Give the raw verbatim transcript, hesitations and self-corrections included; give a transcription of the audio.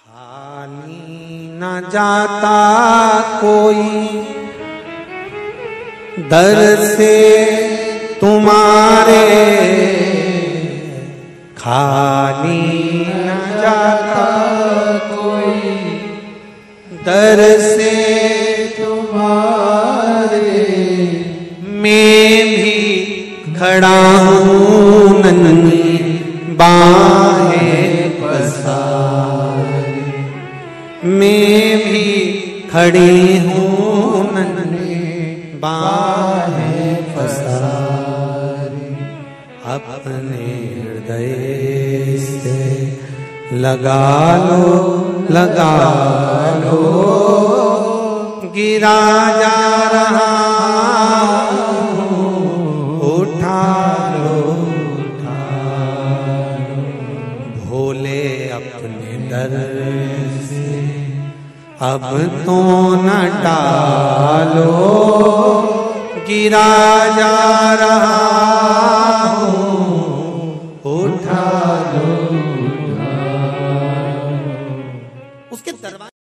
खाली न जाता कोई दर से तुम्हारे, खाली न जाता कोई दर से तुम्हारे। मैं भी खड़ा हूँ नन्ही बाहें पसारे, मैं भी खड़ी हूँ नन्ही बाहें पसारे। अपने हृदय से लगा लो लगा लो, गिरा जा रहा उठा लो उठा लो। भोले अपने दर से अब तो न डालो, गिरा जा रहा